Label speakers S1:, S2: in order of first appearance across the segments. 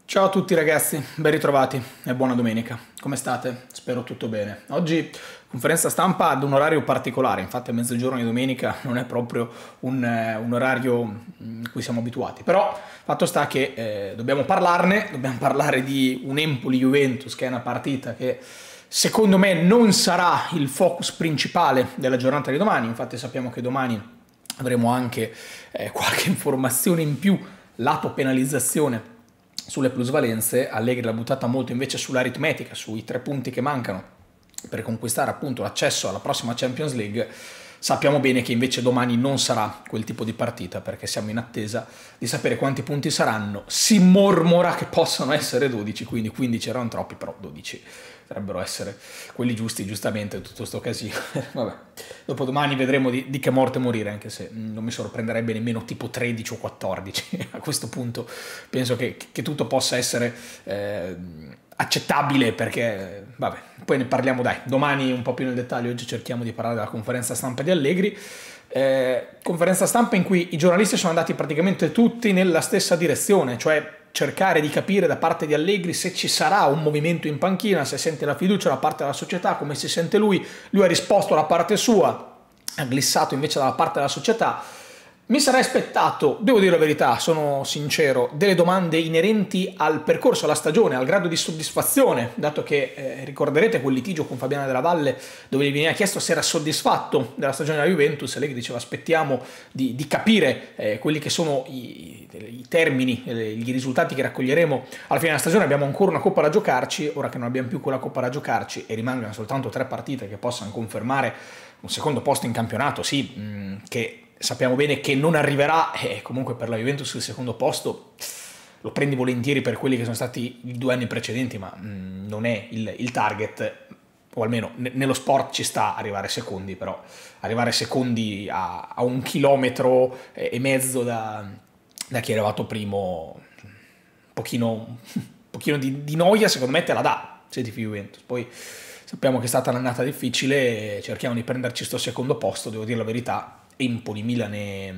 S1: Ciao a tutti ragazzi, ben ritrovati e buona domenica. Come state? Spero tutto bene. Oggi conferenza stampa ad un orario particolare, infatti a mezzogiorno di domenica non è proprio un orario in cui siamo abituati, però fatto sta che dobbiamo parlarne, dobbiamo parlare di un Empoli-Juventus che è una partita che secondo me non sarà il focus principale della giornata di domani, infatti sappiamo che domani avremo anche qualche informazione in più lato penalizzazione sulle plusvalenze. Allegri l'ha buttata molto invece sull'aritmetica, sui 3 punti che mancano per conquistare appunto l'accesso alla prossima Champions League. Sappiamo bene che invece domani non sarà quel tipo di partita perché siamo in attesa di sapere quanti punti saranno. Si mormora che possano essere 12, quindi 15 erano troppi, però 12 dovrebbero essere quelli giusti, giustamente, tutto sto casino. Vabbè, dopodomani vedremo di che morte morire, anche se non mi sorprenderebbe nemmeno tipo 13 o 14. A questo punto penso che tutto possa essere accettabile, perché vabbè, poi ne parliamo dai domani un po' più nel dettaglio. Oggi cerchiamo di parlare della conferenza stampa di Allegri, conferenza stampa in cui i giornalisti sono andati praticamente tutti nella stessa direzione, cioè cercare di capire da parte di Allegri se ci sarà un movimento in panchina, se sente la fiducia da parte della società, come si sente lui. Lui ha risposto alla parte sua, ha glissato invece dalla parte della società. Mi sarei aspettato, devo dire la verità, sono sincero, delle domande inerenti al percorso, alla stagione, al grado di soddisfazione, dato che ricorderete quel litigio con Fabiana Della Valle dove gli veniva chiesto se era soddisfatto della stagione della Juventus. Allegri diceva aspettiamo di capire quelli che sono i termini, i risultati che raccoglieremo alla fine della stagione. Abbiamo ancora una Coppa da giocarci, ora che non abbiamo più quella Coppa da giocarci e rimangono soltanto 3 partite che possano confermare un secondo posto in campionato, sì, che sappiamo bene che non arriverà, e comunque per la Juventus il secondo posto lo prendi volentieri per quelli che sono stati i 2 anni precedenti, ma non è il target, o almeno nello sport ci sta arrivare secondi, però arrivare secondi a 1,5 chilometri da chi è arrivato primo, un pochino di noia secondo me te la dà se tifi Juventus. Poi sappiamo che è stata un'annata difficile, cerchiamo di prenderci sto secondo posto. Devo dire la verità, Empoli, Milan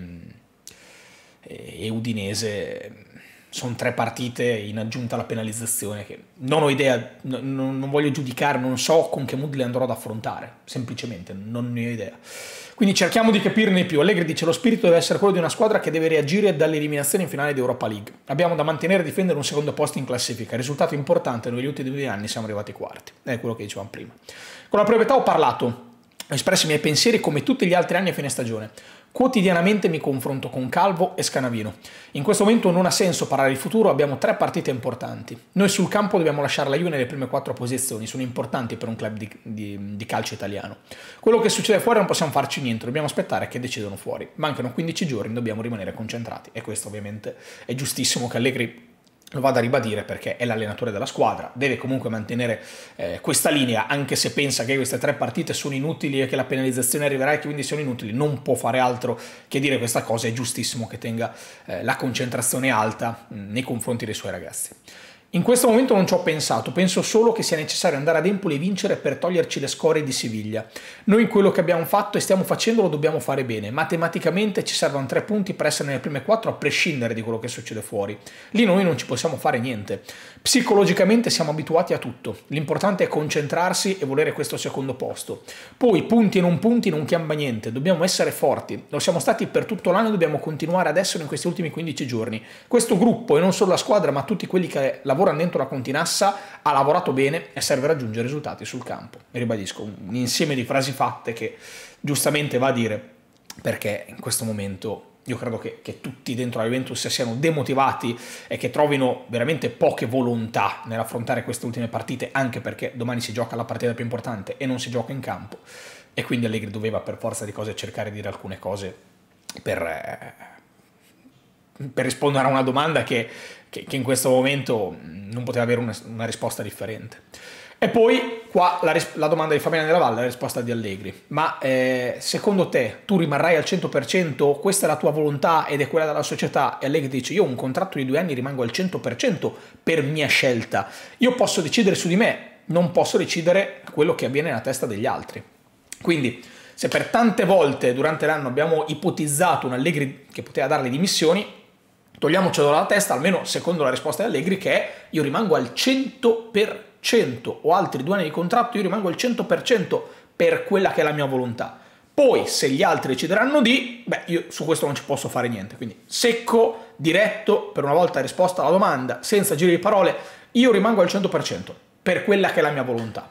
S1: e Udinese sono 3 partite in aggiunta alla penalizzazione che non ho idea, non voglio giudicare, non so con che mood le andrò ad affrontare, semplicemente non ne ho idea. Quindi cerchiamo di capirne più. Allegri dice lo spirito deve essere quello di una squadra che deve reagire dall'eliminazione in finale di Europa League. Abbiamo da mantenere e difendere un secondo posto in classifica. Risultato importante, negli ultimi 2 anni siamo arrivati quarti. È quello che dicevamo prima. Con la proprietà ho parlato, ho espresso i miei pensieri come tutti gli altri anni a fine stagione. Quotidianamente mi confronto con Calvo e Scanavino. In questo momento non ha senso parlare di futuro, abbiamo 3 partite importanti. Noi sul campo dobbiamo lasciare la Juve nelle prime 4 posizioni, sono importanti per un club di calcio italiano. Quello che succede fuori non possiamo farci niente, dobbiamo aspettare che decidano fuori. Mancano 15 giorni, dobbiamo rimanere concentrati, e questo ovviamente è giustissimo che Allegri lo vado a ribadire, perché è l'allenatore della squadra, deve comunque mantenere questa linea, anche se pensa che queste 3 partite sono inutili e che la penalizzazione arriverà e che quindi sono inutili, non può fare altro che dire questa cosa. È giustissimo che tenga la concentrazione alta nei confronti dei suoi ragazzi. In questo momento non ci ho pensato, penso solo che sia necessario andare ad Empoli e vincere per toglierci le scorie di Siviglia. Noi quello che abbiamo fatto e stiamo facendo lo dobbiamo fare bene, matematicamente ci servono 3 punti per essere nelle prime 4 a prescindere di quello che succede fuori. Lì noi non ci possiamo fare niente. Psicologicamente siamo abituati a tutto, l'importante è concentrarsi e volere questo secondo posto. Poi punti e non punti non cambia niente, dobbiamo essere forti, lo siamo stati per tutto l'anno e dobbiamo continuare ad essere in questi ultimi 15 giorni. Questo gruppo, e non solo la squadra ma tutti quelli che lavorano dentro la Continassa, ha lavorato bene e serve raggiungere risultati sul campo. E ribadisco, un insieme di frasi fatte che giustamente va a dire, perché in questo momento io credo che tutti dentro la Juventus siano demotivati e che trovino veramente poche volontà nell'affrontare queste ultime partite, anche perché domani si gioca la partita più importante e non si gioca in campo, e quindi Allegri doveva per forza di cose cercare di dire alcune cose per rispondere a una domanda che in questo momento non poteva avere una risposta differente. E poi qua la domanda di Fabiana Della Valle, la risposta di Allegri. Ma secondo te tu rimarrai al 100%? Questa è la tua volontà ed è quella della società? E Allegri dice io ho un contratto di 2 anni, rimango al 100% per mia scelta. Io posso decidere su di me, non posso decidere quello che avviene nella testa degli altri. Quindi se per tante volte durante l'anno abbiamo ipotizzato un Allegri che poteva dare le dimissioni, Togliamocelo dalla testa, almeno secondo la risposta di Allegri, che è: io rimango al 100%, ho altri 2 anni di contratto, io rimango al 100% per quella che è la mia volontà. Poi se gli altri decideranno di, beh, io su questo non ci posso fare niente. Quindi secco, diretto, per una volta risposta alla domanda, senza giri di parole: io rimango al 100% per quella che è la mia volontà.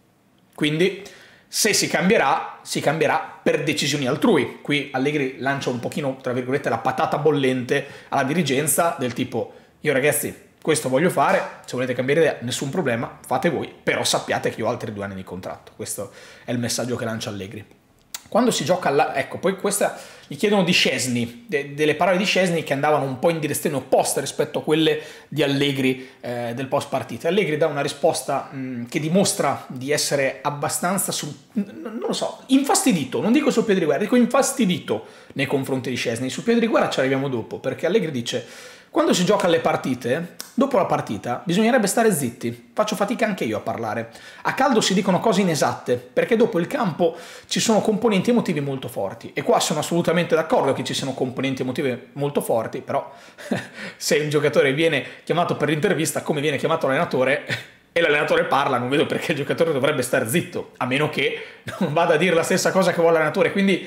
S1: Quindi se si cambierà per decisioni altrui. Qui Allegri lancia un pochino, tra virgolette, la patata bollente alla dirigenza, del tipo: io ragazzi, questo voglio fare, se volete cambiare idea nessun problema, fate voi, però sappiate che io ho altri 2 anni di contratto. Questo è il messaggio che lancia Allegri. Quando si gioca ecco, poi questa gli chiedono di Szczęsny, delle parole di Szczęsny che andavano un po' in direzione opposta rispetto a quelle di Allegri del post partita. Allegri dà una risposta che dimostra di essere abbastanza, non lo so, infastidito, non dico sul piede di guerra, dico infastidito nei confronti di Szczęsny. Sul piede di guerra ci arriviamo dopo, perché Allegri dice: quando si gioca alle partite, dopo la partita bisognerebbe stare zitti, faccio fatica anche io a parlare. A caldo si dicono cose inesatte, perché dopo il campo ci sono componenti emotivi molto forti. E qua sono assolutamente d'accordo che ci siano componenti emotivi molto forti, però se un giocatore viene chiamato per l'intervista, come viene chiamato l'allenatore, e l'allenatore parla, non vedo perché il giocatore dovrebbe stare zitto, a meno che non vada a dire la stessa cosa che vuole l'allenatore. Quindi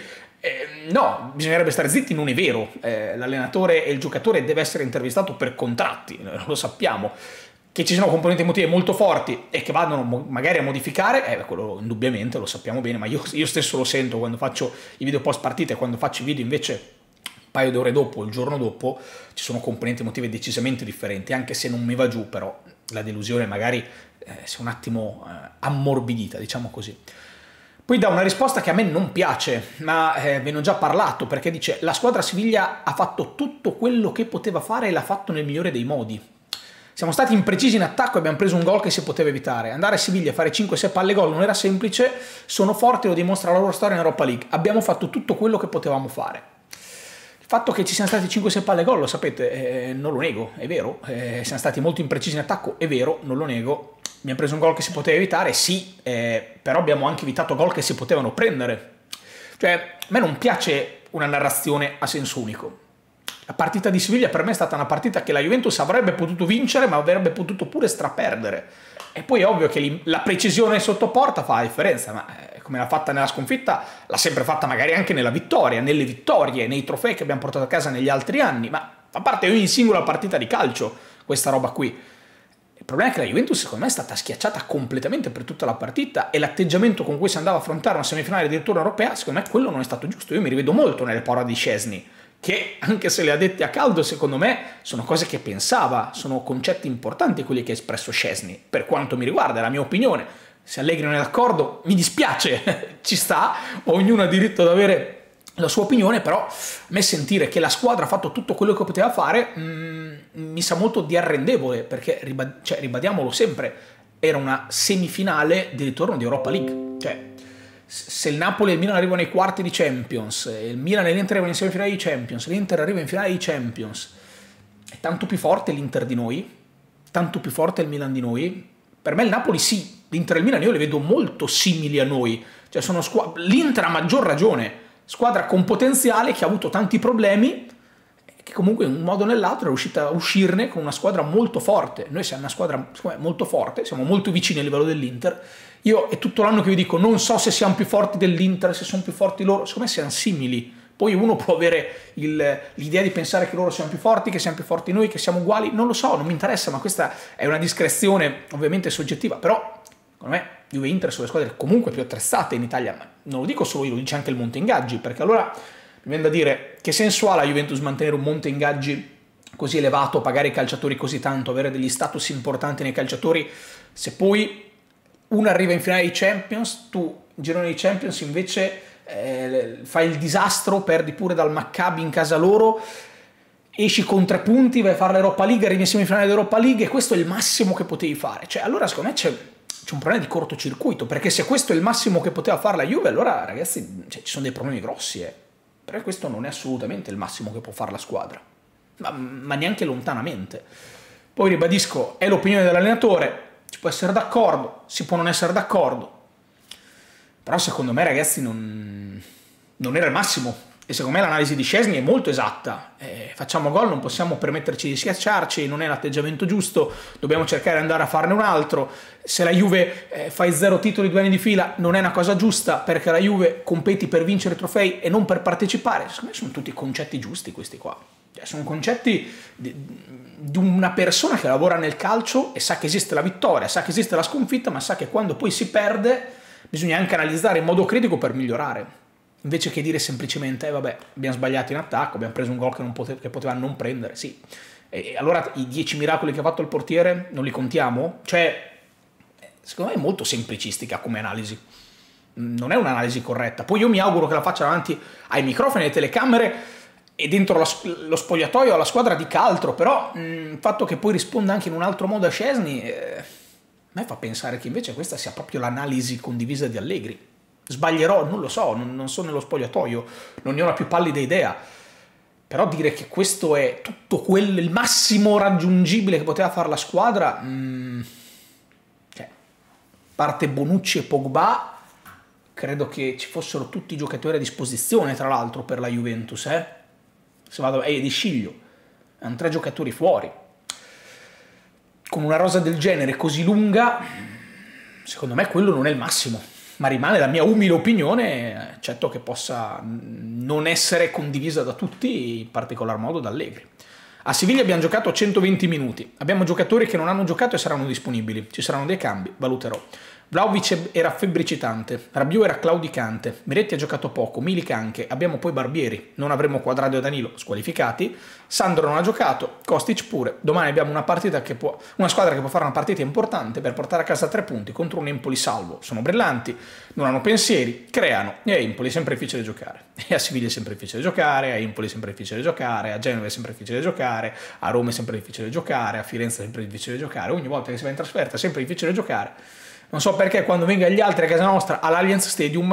S1: no, bisognerebbe stare zitti, non è vero. L'allenatore e il giocatore deve essere intervistato per contratti, lo sappiamo. Che ci siano componenti emotive molto forti e che vadano magari a modificare, quello indubbiamente lo sappiamo bene, ma io stesso lo sento quando faccio i video post partita, e quando faccio i video invece un paio d'ore dopo, il giorno dopo, ci sono componenti emotive decisamente differenti, anche se non mi va giù, però la delusione magari si è un attimo ammorbidita, diciamo così. Poi dà una risposta che a me non piace, ma ve ne ho già parlato, perché dice: la squadra Siviglia ha fatto tutto quello che poteva fare e l'ha fatto nel migliore dei modi. Siamo stati imprecisi in attacco e abbiamo preso un gol che si poteva evitare. Andare a Siviglia a fare 5-6 palle gol non era semplice, sono forti, lo dimostra la loro storia in Europa League. Abbiamo fatto tutto quello che potevamo fare. Il fatto che ci siano stati 5-6 palle gol, lo sapete, non lo nego, è vero. Siamo stati molto imprecisi in attacco, è vero, non lo nego. Abbiamo preso un gol che si poteva evitare, sì, però abbiamo anche evitato gol che si potevano prendere. Cioè, a me non piace una narrazione a senso unico. La partita di Siviglia per me è stata una partita che la Juventus avrebbe potuto vincere, ma avrebbe potuto pure straperdere. E poi è ovvio che la precisione sotto porta fa la differenza, ma come l'ha fatta nella sconfitta, l'ha sempre fatta magari anche nella vittoria, nelle vittorie, nei trofei che abbiamo portato a casa negli altri anni, ma a parte ogni singola partita di calcio, questa roba qui. Il problema è che la Juventus secondo me è stata schiacciata completamente per tutta la partita, e l'atteggiamento con cui si andava a affrontare una semifinale addirittura europea, secondo me quello non è stato giusto. Io mi rivedo molto nelle parole di Szczęsny, che anche se le ha dette a caldo, secondo me sono cose che pensava, sono concetti importanti quelli che ha espresso Szczęsny, per quanto mi riguarda, è la mia opinione. Se Allegri non è d'accordo, mi dispiace, ci sta, ognuno ha diritto ad avere la sua opinione, però a me sentire che la squadra ha fatto tutto quello che poteva fare mi sa molto di arrendevole, perché ribadiamolo sempre, era una semifinale di ritorno di Europa League. Cioè, se il Napoli e il Milan arrivano ai quarti di Champions, il Milan e l'Inter arrivano in semifinale di Champions, l'Inter arriva in finale di Champions, è tanto più forte l'Inter di noi, tanto più forte il Milan di noi. Per me il Napoli sì, l'Inter e il Milan io le vedo molto simili a noi, cioè l'Inter ha maggior ragione, squadra con potenziale che ha avuto tanti problemi, che comunque in un modo o nell'altro è riuscita a uscirne con una squadra molto forte. Noi siamo una squadra molto forte, siamo molto vicini al livello dell'Inter. Io è tutto l'anno che vi dico, non so se siamo più forti dell'Inter, se sono più forti loro, secondo me siamo simili. Poi uno può avere l'idea di pensare che loro siano più forti, che siamo più forti noi, che siamo uguali, non lo so, non mi interessa, ma questa è una discrezione ovviamente soggettiva, però secondo me Juve e Inter sono le squadre comunque più attrezzate in Italia, ma non lo dico solo io, lo dice anche il monte ingaggi, perché allora mi viene da dire: che senso ha la Juventus mantenere un monte ingaggi così elevato, pagare i calciatori così tanto, avere degli status importanti nei calciatori, se poi uno arriva in finale di Champions, tu in girone di Champions invece fai il disastro, perdi pure dal Maccabi in casa loro, esci con 3 punti, vai a fare l'Europa League, arrivi in semifinale d'Europa League, e questo è il massimo che potevi fare. Cioè, allora secondo me c'è un problema di cortocircuito, perché se questo è il massimo che poteva fare la Juve, allora ragazzi, ci sono dei problemi grossi, perché questo non è assolutamente il massimo che può fare la squadra, ma neanche lontanamente. Poi ribadisco, è l'opinione dell'allenatore, ci può essere d'accordo, si può non essere d'accordo, però secondo me ragazzi non era il massimo. E secondo me l'analisi di Szczęsny è molto esatta. Facciamo gol, non possiamo permetterci di schiacciarci, non è l'atteggiamento giusto, dobbiamo cercare di andare a farne un altro. Se la Juve fa i 0 titoli 2 anni di fila, non è una cosa giusta, perché la Juve competi per vincere trofei e non per partecipare. Secondo me sono tutti concetti giusti questi qua. Cioè, sono concetti di una persona che lavora nel calcio e sa che esiste la vittoria, sa che esiste la sconfitta, ma sa che quando poi si perde bisogna anche analizzare in modo critico per migliorare. Invece che dire semplicemente, vabbè, abbiamo sbagliato in attacco, abbiamo preso un gol che poteva non prendere, sì. E allora i 10 miracoli che ha fatto il portiere non li contiamo? Cioè, secondo me è molto semplicistica come analisi. Non è un'analisi corretta. Poi io mi auguro che la faccia davanti ai microfoni, alle telecamere e dentro lo spogliatoio alla squadra dica altro, però il fatto che poi risponda anche in un altro modo a Szczęsny a me fa pensare che invece questa sia proprio l'analisi condivisa di Allegri. Sbaglierò, non lo so, non sono nello spogliatoio, non ne ho la più pallida idea, però dire che questo è tutto il massimo raggiungibile che poteva fare la squadra, cioè, parte Bonucci e Pogba, credo che ci fossero tutti i giocatori a disposizione, tra l'altro, per la Juventus, Se vado, di Sciglio, erano 3 giocatori fuori. Con una rosa del genere così lunga, secondo me quello non è il massimo. Ma rimane la mia umile opinione, eccetto che possa non essere condivisa da tutti, in particolar modo da Allegri. A Siviglia abbiamo giocato 120 minuti, abbiamo giocatori che non hanno giocato e saranno disponibili, ci saranno dei cambi, valuterò. Vlahovic era febbricitante, Rabiot era claudicante, Miretti ha giocato poco, Milik anche, abbiamo poi Barbieri, non avremo Quadrado e Danilo squalificati, Sandro non ha giocato, Kostic pure, domani abbiamo una squadra che può fare una partita importante per portare a casa 3 punti contro un Empoli salvo, sono brillanti, non hanno pensieri, creano, e a Empoli è sempre difficile giocare, e a Siviglia è sempre difficile giocare, a Empoli è sempre difficile giocare, a Genova è sempre difficile giocare, a Roma è sempre difficile giocare, a Firenze è sempre difficile giocare, ogni volta che si va in trasferta è sempre difficile giocare. Non so perché quando venga agli altri a casa nostra all'Allianz Stadium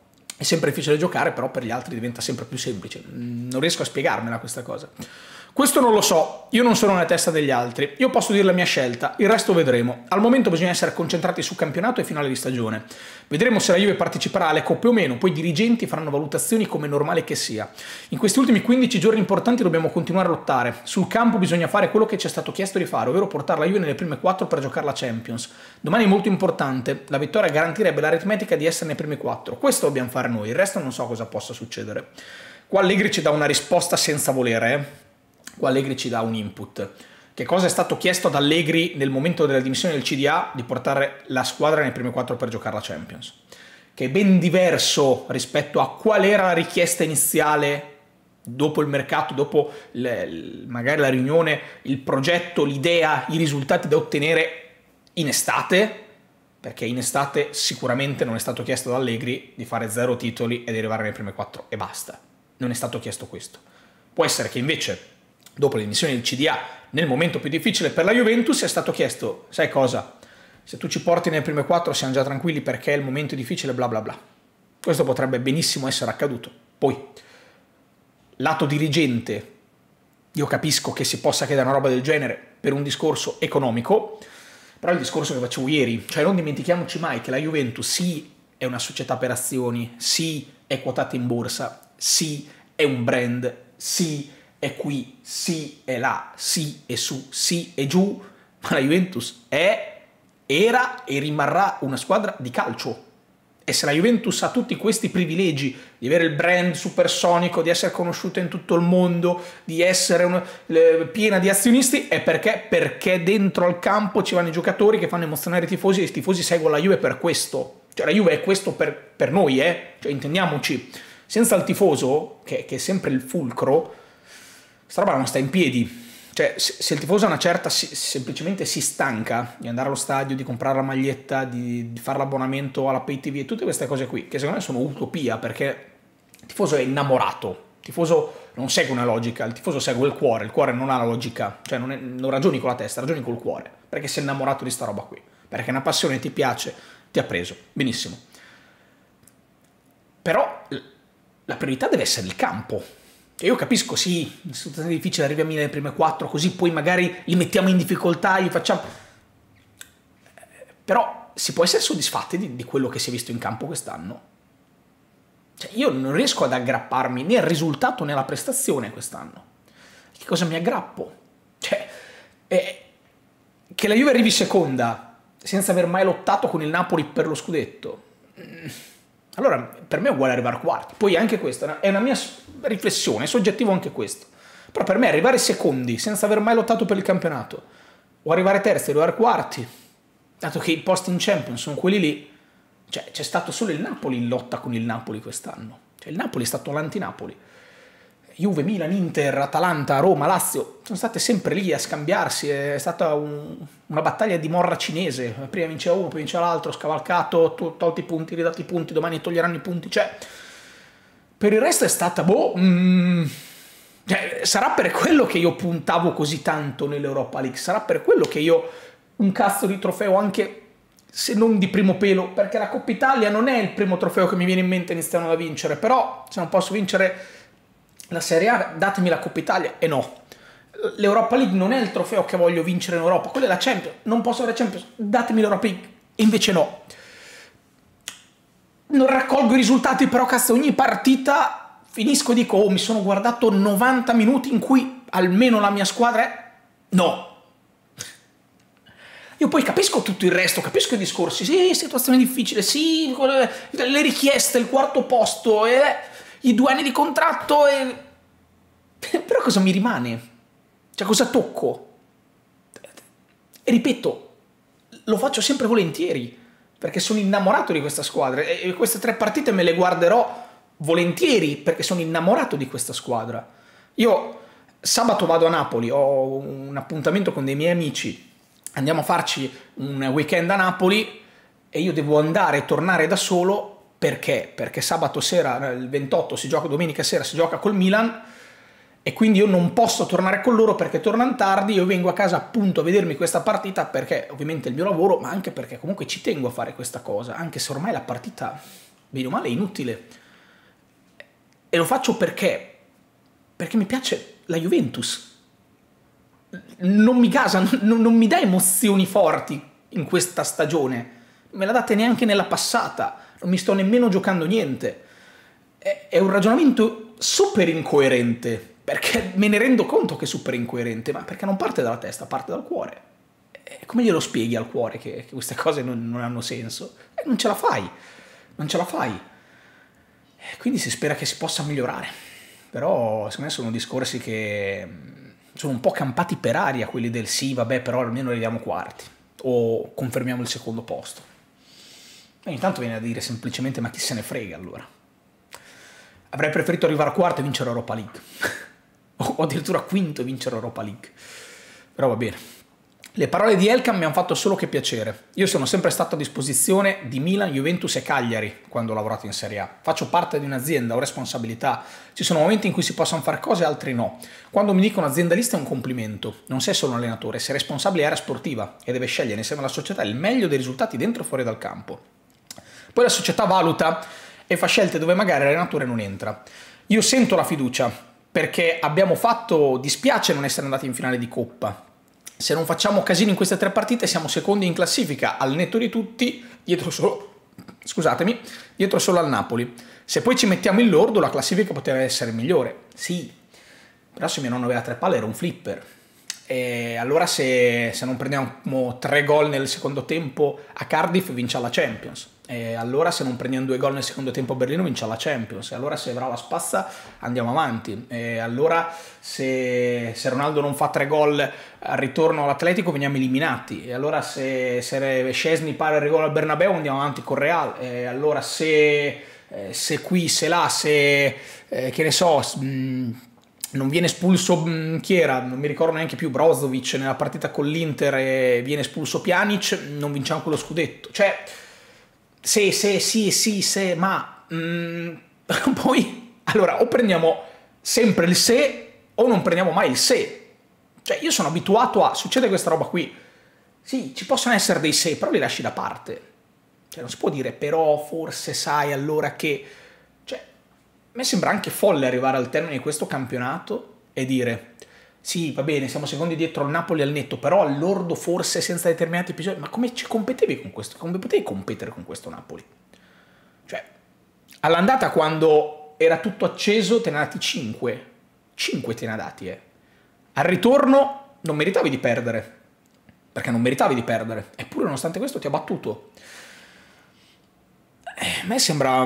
S1: è sempre difficile giocare, però per gli altri diventa sempre più semplice. Non riesco a spiegarmela questa cosa. Questo non lo so, io non sono nella testa degli altri, io posso dire la mia scelta, il resto vedremo. Al momento bisogna essere concentrati su campionato e finale di stagione. Vedremo se la Juve parteciperà alle coppe o meno, poi i dirigenti faranno valutazioni come è normale che sia. In questi ultimi 15 giorni importanti dobbiamo continuare a lottare. Sul campo bisogna fare quello che ci è stato chiesto di fare, ovvero portare la Juve nelle prime 4 per giocare la Champions. Domani è molto importante, la vittoria garantirebbe l'aritmetica di essere nei primi 4. Questo dobbiamo fare noi, il resto non so cosa possa succedere. Qua Allegri ci dà una risposta senza volere, Qua Allegri ci dà un input. Che cosa è stato chiesto ad Allegri nel momento della dimissione del CDA? Di portare la squadra nei primi 4 per giocare la Champions. Che è ben diverso rispetto a qual era la richiesta iniziale dopo il mercato, dopo magari la riunione, il progetto, l'idea, i risultati da ottenere in estate, perché in estate sicuramente non è stato chiesto ad Allegri di fare 0 titoli e di arrivare nei primi 4 e basta. Non è stato chiesto questo. Può essere che invece dopo le dimissioni del CDA, nel momento più difficile per la Juventus, è stato chiesto, sai cosa, se tu ci porti nelle prime 4 siamo già tranquilli perché è il momento difficile, bla bla bla. Questo potrebbe benissimo essere accaduto. Poi, lato dirigente, io capisco che si possa chiedere una roba del genere per un discorso economico, però il discorso che facevo ieri, cioè non dimentichiamoci mai che la Juventus sì è una società per azioni, sì è quotata in borsa, sì è un brand, sì è qui, sì è là, sì è su, sì è giù, ma la Juventus era e rimarrà una squadra di calcio. E se la Juventus ha tutti questi privilegi di avere il brand supersonico, di essere conosciuta in tutto il mondo, di essere piena di azionisti, è perché dentro al campo ci vanno i giocatori che fanno emozionare i tifosi e i tifosi seguono la Juve per questo. Cioè la Juve è questo per noi, cioè intendiamoci. Senza il tifoso, che è sempre il fulcro, sta roba non sta in piedi. Cioè, se il tifoso a una certa semplicemente si stanca di andare allo stadio, di comprare la maglietta, di fare l'abbonamento alla Pay TV e tutte queste cose qui, che secondo me sono utopia, perché il tifoso è innamorato, il tifoso non segue una logica, il tifoso segue il cuore non ha la logica, cioè non ragioni con la testa, ragioni col cuore, perché sei innamorato di sta roba qui, perché una passione ti piace, ti ha preso, benissimo. Però la priorità deve essere il campo. Io capisco, sì, è situazione difficile, arriviamo nelle prime 4, così poi magari li mettiamo in difficoltà, gli facciamo... Però si può essere soddisfatti di quello che si è visto in campo quest'anno? Cioè, io non riesco ad aggrapparmi né al risultato né alla prestazione quest'anno. Che cosa mi aggrappo? Cioè, che la Juve arrivi seconda senza aver mai lottato con il Napoli per lo scudetto. Allora, per me è uguale arrivare quarti. Poi anche questa è una mia riflessione, è soggettivo anche questo. Però per me arrivare secondi senza aver mai lottato per il campionato, o arrivare terzi o arrivare quarti, dato che i posti in Champions sono quelli lì, cioè c'è stato solo il Napoli in lotta con il Napoli quest'anno. Cioè il Napoli è stato l'anti-Napoli. Juve, Milan, Inter, Atalanta, Roma, Lazio sono state sempre lì a scambiarsi, è stata una battaglia di morra cinese, prima vinceva uno, poi vinceva l'altro, scavalcato, tolti i punti, ridati i punti, domani toglieranno i punti, cioè per il resto è stata cioè, sarà per quello che io puntavo così tanto nell'Europa League, sarà per quello che io un cazzo di trofeo anche se non di primo pelo, perché la Coppa Italia non è il primo trofeo che mi viene in mente iniziando a vincere, però se non posso vincere la Serie A, datemi la Coppa Italia, e no. L'Europa League non è il trofeo che voglio vincere in Europa, quella è la Champions, non posso avere Champions, datemi l'Europa League, e invece no. Non raccolgo i risultati, però cazzo, ogni partita finisco e dico, oh, mi sono guardato 90 minuti in cui almeno la mia squadra è... No. Io poi capisco tutto il resto, capisco i discorsi, sì, situazione difficile, sì, le richieste, il quarto posto, i 2 anni di contratto, però cosa mi rimane? Cioè cosa tocco? E ripeto, lo faccio sempre volentieri, perché sono innamorato di questa squadra e queste 3 partite me le guarderò volentieri perché sono innamorato di questa squadra. Io sabato vado a Napoli, ho un appuntamento con dei miei amici, andiamo a farci un weekend a Napoli e io devo andare e tornare da solo perché? Perché sabato sera, il 28 si gioca, domenica sera si gioca col Milan e quindi io non posso tornare con loro perché tornano tardi, io vengo a casa appunto a vedermi questa partita perché ovviamente è il mio lavoro, ma anche perché comunque ci tengo a fare questa cosa, anche se ormai la partita, bene o male, è inutile. E lo faccio perché mi piace la Juventus. Non mi gasa, non mi dà emozioni forti in questa stagione, non me la date neanche nella passata, non mi sto nemmeno giocando niente. È un ragionamento super incoerente, perché me ne rendo conto che è super incoerente, ma perché non parte dalla testa, parte dal cuore. E come glielo spieghi al cuore che queste cose non hanno senso? Non ce la fai, non ce la fai. Quindi si spera che si possa migliorare, però secondo me sono discorsi che sono un po' campati per aria, quelli del sì, vabbè, però almeno arriviamo quarti o confermiamo il secondo posto. E ogni tanto viene a dire semplicemente ma chi se ne frega allora. Avrei preferito arrivare a quarto e vincere l'Europa League o addirittura a quinto e vincere l'Europa League, però va bene. Le parole di Elkann mi hanno fatto solo che piacere. Io sono sempre stato a disposizione di Milan, Juventus e Cagliari quando ho lavorato in Serie A. Faccio parte di un'azienda, ho responsabilità. Ci sono momenti in cui si possono fare cose, altri no. Quando mi dicono aziendalista è un complimento. Non sei solo un allenatore, sei responsabile area sportiva e deve scegliere insieme alla società il meglio dei risultati dentro e fuori dal campo. Poi la società valuta e fa scelte dove magari l'allenatore non entra. Io sento la fiducia perché abbiamo fatto, dispiace non essere andati in finale di Coppa. Se non facciamo casino in queste 3 partite siamo secondi in classifica al netto di tutti, dietro solo al Napoli. Se poi ci mettiamo in lordo la classifica poteva essere migliore, sì, però se mio nonno aveva 3 palle era un flipper. E allora se non prendiamo 3 gol nel secondo tempo a Cardiff vince la Champions, e allora se non prendiamo 2 gol nel secondo tempo a Berlino vince la Champions, e allora se avrà la spazza andiamo avanti, e allora se Ronaldo non fa 3 gol al ritorno all'Atletico veniamo eliminati, e allora se Szczesny pare il rigore al Bernabeu andiamo avanti con Real, e allora se qui, se là, se che ne so, non viene espulso chi era, non mi ricordo neanche più, Brozovic nella partita con l'Inter e viene espulso Pjanic, non vinciamo quello scudetto. Cioè, se, ma poi, allora, o prendiamo sempre il se o non prendiamo mai il se. Cioè, io sono abituato a, succede questa roba qui, sì, ci possono essere dei se, però li lasci da parte. Cioè, non si può dire, però forse sai allora che... A me sembra anche folle arrivare al termine di questo campionato e dire sì, va bene, siamo secondi dietro al Napoli al netto, però all'ordo forse senza determinati episodi. Ma come ci competevi con questo? Come potevi competere con questo Napoli? Cioè, All'andata, quando era tutto acceso, te ne ha dati 5. 5 te ne ha dati, Al ritorno non meritavi di perdere, perché non meritavi di perdere, eppure nonostante questo ti ha battuto. A me sembra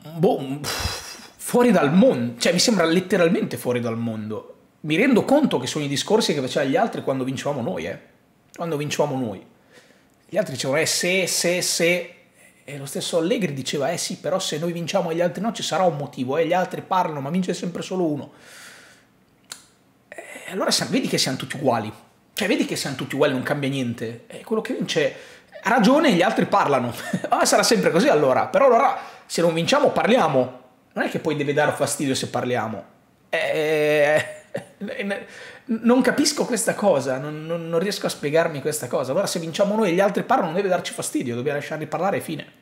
S1: fuori dal mondo, cioè mi sembra letteralmente fuori dal mondo. Mi rendo conto che sono i discorsi che facevano gli altri quando vincevamo noi, quando vincevamo noi. Gli altri dicevano, se, e lo stesso Allegri diceva, sì, però se noi vinciamo e gli altri no, ci sarà un motivo, gli altri parlano, ma vince sempre solo uno. Allora vedi che siamo tutti uguali, cioè vedi che siamo tutti uguali, non cambia niente. Quello che vince ha ragione e gli altri parlano. Sarà sempre così allora, però allora se non vinciamo parliamo. Non è che poi deve dare fastidio se parliamo. Non capisco questa cosa, non riesco a spiegarmi questa cosa. Allora se vinciamo noi e gli altri parlano non deve darci fastidio, dobbiamo lasciarli parlare e fine.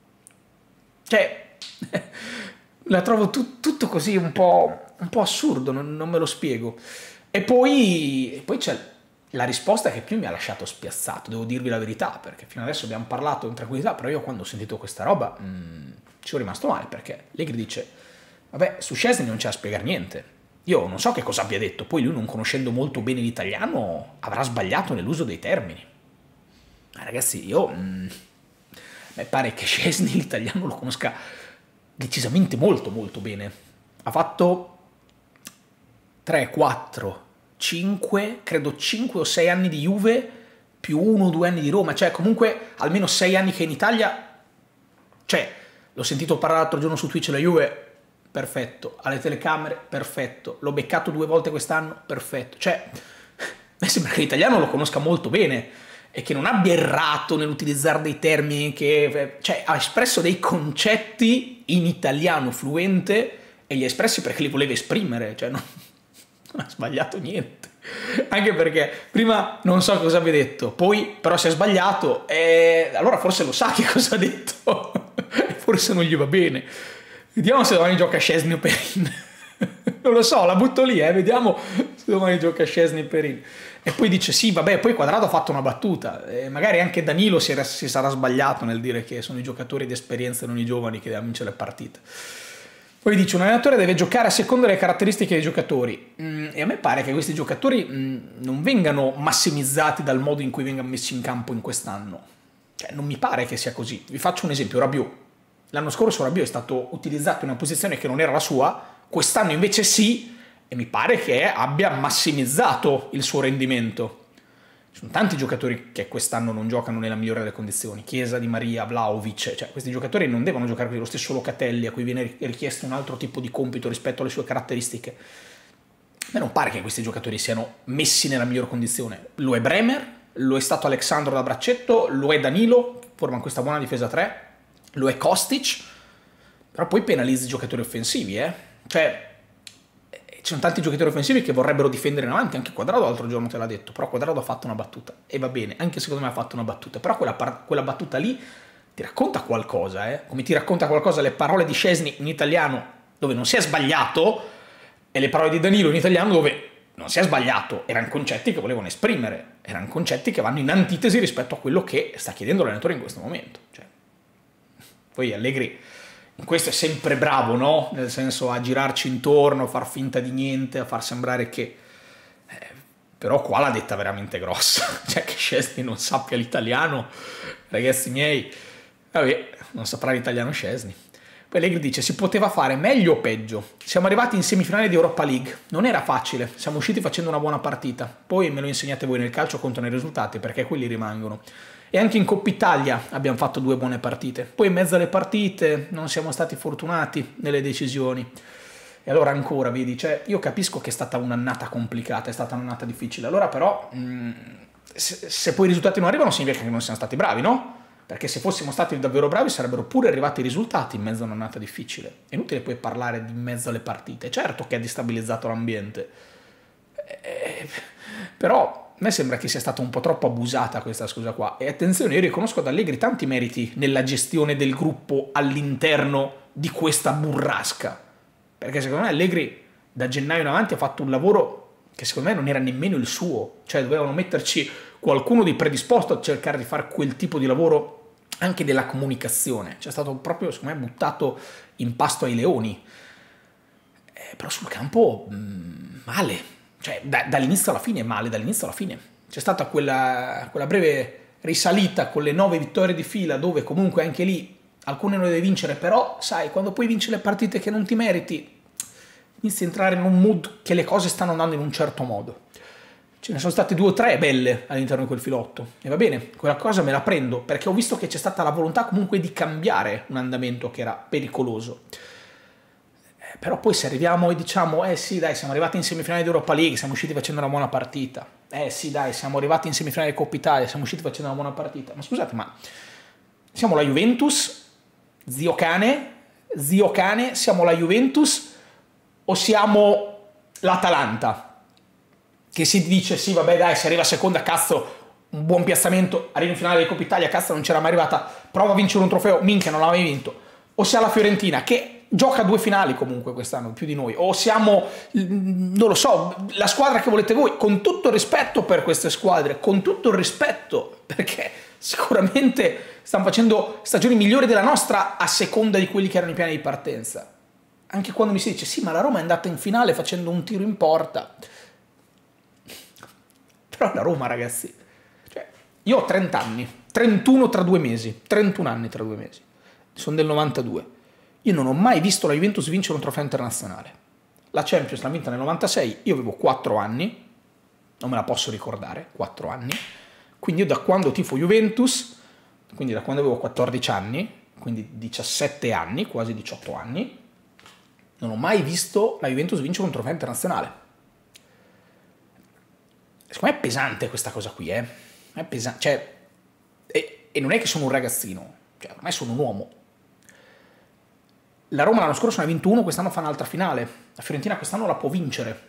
S1: Cioè, la trovo tutto così un po' assurdo, non me lo spiego. E poi c'è la risposta che più mi ha lasciato spiazzato, devo dirvi la verità, perché fino adesso abbiamo parlato in tranquillità, però io quando ho sentito questa roba ci sono rimasto male, perché Allegri dice, vabbè, su Szczęsny non c'è da spiegare niente. Io non so che cosa abbia detto, poi lui non conoscendo molto bene l'italiano avrà sbagliato nell'uso dei termini. Ma ragazzi, mi pare che Szczęsny l'italiano lo conosca decisamente molto molto bene. Ha fatto 3, 4, 5, credo 5 o 6 anni di Juve più 1 o 2 anni di Roma, cioè comunque almeno 6 anni che in Italia, cioè l'ho sentito parlare l'altro giorno su Twitch, la Juve, perfetto, alle telecamere, perfetto, l'ho beccato 2 volte quest'anno, perfetto, cioè a me sembra che l'italiano lo conosca molto bene e che non abbia errato nell'utilizzare dei termini, cioè ha espresso dei concetti in italiano fluente e li ha espressi perché li voleva esprimere, cioè non ha sbagliato niente. Anche perché prima non so cosa abbia detto, poi però si è sbagliato e allora forse lo sa che cosa ha detto e forse non gli va bene. Vediamo se domani gioca Szczęsny o Perin. Non lo so, la butto lì, vediamo se domani gioca Szczęsny o Perin. E poi dice sì, vabbè, poi Quadrado ha fatto una battuta, e magari anche Danilo si sarà sbagliato nel dire che sono i giocatori di esperienza e non i giovani che devono vincere le partite. Poi dice, un allenatore deve giocare a seconda delle caratteristiche dei giocatori, e a me pare che questi giocatori non vengano massimizzati dal modo in cui vengono messi in campo in quest'anno. Cioè, non mi pare che sia così. Vi faccio un esempio, Rabiot. L'anno scorso Rabiot è stato utilizzato in una posizione che non era la sua, quest'anno invece sì, e mi pare che abbia massimizzato il suo rendimento. Ci sono tanti giocatori che quest'anno non giocano nella migliore delle condizioni, Chiesa, Di Maria, Vlahovic, cioè questi giocatori non devono giocare con lo stesso Locatelli a cui viene richiesto un altro tipo di compito rispetto alle sue caratteristiche. A me non pare che questi giocatori siano messi nella migliore condizione. Lo è Bremer, lo è stato Alexandro da braccetto, lo è Danilo, che forma questa buona difesa 3, lo è Kostic, però poi penalizza i giocatori offensivi, Cioè, ci sono tanti giocatori offensivi che vorrebbero difendere in avanti, anche Quadrado l'altro giorno te l'ha detto, però Quadrado ha fatto una battuta, e va bene, anche secondo me ha fatto una battuta, però quella battuta lì ti racconta qualcosa, come ti racconta qualcosa le parole di Szczęsny in italiano dove non si è sbagliato, e le parole di Danilo in italiano dove non si è sbagliato, erano concetti che volevano esprimere, erano concetti che vanno in antitesi rispetto a quello che sta chiedendo l'allenatore in questo momento. Cioè, poi Allegri in questo è sempre bravo, no? Nel senso a girarci intorno, a far finta di niente, a far sembrare che... però qua l'ha detta veramente grossa. Cioè che Szczęsny non sappia l'italiano, ragazzi miei, vabbè, non saprà l'italiano Szczęsny. Poi Allegri dice, si poteva fare meglio o peggio. Siamo arrivati in semifinale di Europa League. Non era facile, siamo usciti facendo una buona partita. Poi me lo insegnate voi, nel calcio contano i risultati, perché quelli rimangono. E anche in Coppa Italia abbiamo fatto 2 buone partite. Poi in mezzo alle partite non siamo stati fortunati nelle decisioni. E allora ancora, vedi, cioè, io capisco che è stata un'annata complicata, è stata un'annata difficile. Allora però, se poi i risultati non arrivano significa che non siamo stati bravi, no? Perché se fossimo stati davvero bravi sarebbero pure arrivati i risultati in mezzo a un'annata difficile. È inutile poi parlare di in mezzo alle partite. Certo che ha destabilizzato l'ambiente. Però... a me sembra che sia stata un po' troppo abusata questa scusa qua. E attenzione, io riconosco ad Allegri tanti meriti nella gestione del gruppo all'interno di questa burrasca. Perché secondo me Allegri da gennaio in avanti ha fatto un lavoro che secondo me non era nemmeno il suo. Cioè dovevano metterci qualcuno di predisposto a cercare di fare quel tipo di lavoro anche della comunicazione. C'è stato proprio, secondo me, buttato in pasto ai leoni. Però sul campo male, cioè dall'inizio alla fine male, dall'inizio alla fine. C'è stata quella breve risalita con le 9 vittorie di fila, dove comunque anche lì alcune non le devi vincere, però sai, quando poi vinci le partite che non ti meriti, inizi a entrare in un mood che le cose stanno andando in un certo modo. Ce ne sono state 2 o 3 belle all'interno di quel filotto, e va bene, quella cosa me la prendo, perché ho visto che c'è stata la volontà comunque di cambiare un andamento che era pericoloso. Però poi se arriviamo e diciamo, sì dai, siamo arrivati in semifinale di Europa League, siamo usciti facendo una buona partita, sì dai, siamo arrivati in semifinale di Coppa Italia, siamo usciti facendo una buona partita, ma scusate, ma siamo la Juventus, zio cane, siamo la Juventus o siamo l'Atalanta? Che si dice, sì vabbè dai, se arriva seconda, cazzo, un buon piazzamento, arriva in finale di Coppa Italia, cazzo non c'era mai arrivata, prova a vincere un trofeo, minchia non l'ha mai vinto. O sia la Fiorentina, che gioca 2 finali comunque quest'anno, più di noi, o siamo, non lo so, la squadra che volete voi, con tutto il rispetto per queste squadre, con tutto il rispetto, perché sicuramente stanno facendo stagioni migliori della nostra a seconda di quelli che erano i piani di partenza. Anche quando mi si dice, sì ma la Roma è andata in finale facendo un tiro in porta, però la Roma ragazzi, cioè, io ho 30 anni, 31 tra 2 mesi, 31 anni tra 2 mesi, sono del 92. Io non ho mai visto la Juventus vincere un trofeo internazionale. La Champions l'ha vinta nel 96, io avevo 4 anni, non me la posso ricordare, 4 anni. Quindi io da quando tifo Juventus, quindi da quando avevo 14 anni, quindi 17 anni, quasi 18 anni, non ho mai visto la Juventus vincere un trofeo internazionale. Secondo me è pesante questa cosa qui, È pesante, cioè, e non è che sono un ragazzino, cioè ormai sono un uomo. La Roma l'anno scorso ne ha vinto uno, quest'anno fa un'altra finale. La Fiorentina quest'anno la può vincere.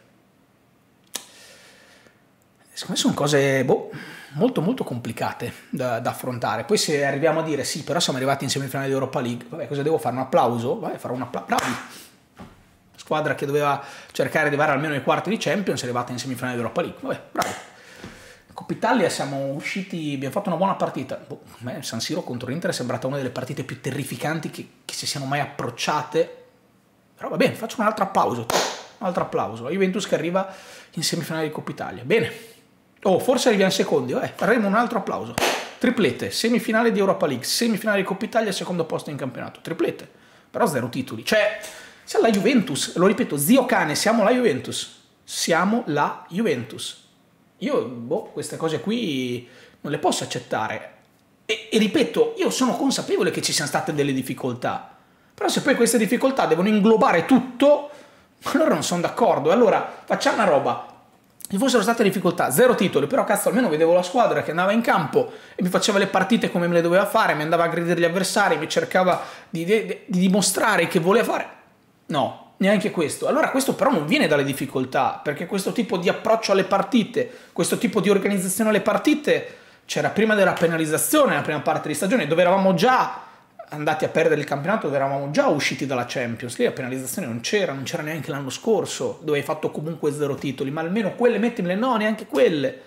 S1: Secondo me sono cose molto molto complicate da affrontare. Poi se arriviamo a dire sì, però siamo arrivati in semifinale di Europa League, vabbè, cosa devo fare? Un applauso? Vabbè, farò un applauso. Bravi! La squadra che doveva cercare di arrivare almeno ai quarti di Champions è arrivata in semifinale di Europa League. Vabbè, bravi! Coppa Italia siamo usciti, abbiamo fatto una buona partita. A me San Siro contro l'Inter è sembrata una delle partite più terrificanti che si siano mai approcciate. Però va bene, faccio un altro applauso. La Juventus che arriva in semifinale di Coppa Italia. Bene. Forse arriviamo secondi. Faremo un altro applauso. Triplete, semifinale di Europa League, semifinale di Coppa Italia, secondo posto in campionato. Triplete. Però 0 titoli. Cioè, siamo la Juventus. Lo ripeto, zio cane, siamo la Juventus. Siamo la Juventus. Io, queste cose qui non le posso accettare. E ripeto, io sono consapevole che ci siano state delle difficoltà. Però se poi queste difficoltà devono inglobare tutto, allora non sono d'accordo. Allora, facciamo una roba. Se fossero state difficoltà, 0 titoli, però cazzo, almeno vedevo la squadra che andava in campo e mi faceva le partite come me le doveva fare, mi andava a aggredire gli avversari, mi cercava di dimostrare che voleva fare. No. Neanche questo. Allora questo però non viene dalle difficoltà, perché questo tipo di approccio alle partite, questo tipo di organizzazione alle partite c'era prima della penalizzazione nella prima parte di stagione, dove eravamo già andati a perdere il campionato, dove eravamo già usciti dalla Champions. Lì la penalizzazione non c'era neanche l'anno scorso, dove hai fatto comunque 0 titoli, ma almeno quelle mettimele, no, neanche quelle.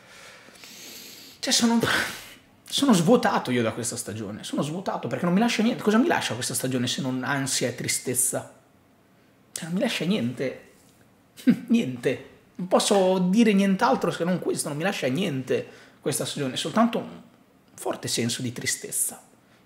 S1: Cioè sono svuotato io da questa stagione, sono svuotato perché non mi lascia niente. Cosa mi lascia questa stagione se non ansia e tristezza? Non mi lascia niente, niente, non posso dire nient'altro se non questo, non mi lascia niente questa stagione, soltanto un forte senso di tristezza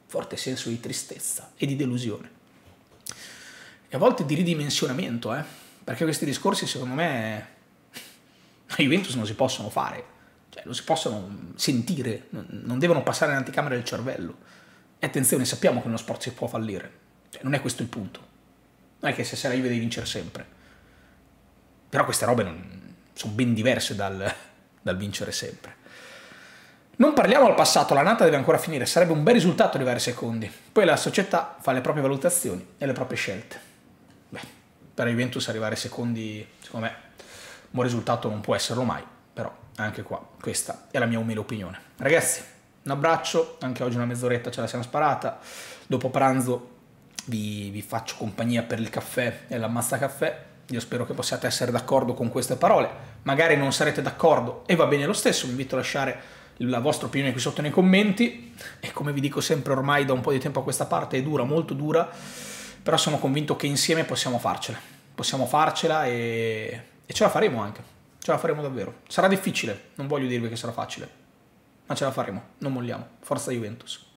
S1: e di delusione. E a volte di ridimensionamento, perché questi discorsi secondo me a Juventus non si possono fare, cioè non si possono sentire, non devono passare nell'anticamera del cervello. E attenzione, sappiamo che uno sport si può fallire, cioè, non è questo il punto. Non è che se sei la Juve devi vincere sempre. Però queste robe sono ben diverse dal vincere sempre. Non parliamo al passato, l'annata deve ancora finire, sarebbe un bel risultato arrivare secondi. Poi la società fa le proprie valutazioni e le proprie scelte. Per la Juventus arrivare secondi, secondo me, un buon risultato non può esserlo mai, però anche qua, questa è la mia umile opinione. Ragazzi, un abbraccio, anche oggi una mezz'oretta ce la siamo sparata, dopo pranzo vi faccio compagnia per il caffè e l'ammazza caffè. Io spero che possiate essere d'accordo con queste parole, magari non sarete d'accordo e va bene lo stesso, vi invito a lasciare la vostra opinione qui sotto nei commenti, e come vi dico sempre ormai da un po' di tempo a questa parte, è dura, molto dura, però sono convinto che insieme possiamo farcela e ce la faremo anche, ce la faremo davvero. Sarà difficile, non voglio dirvi che sarà facile, ma ce la faremo, non molliamo, forza Juventus.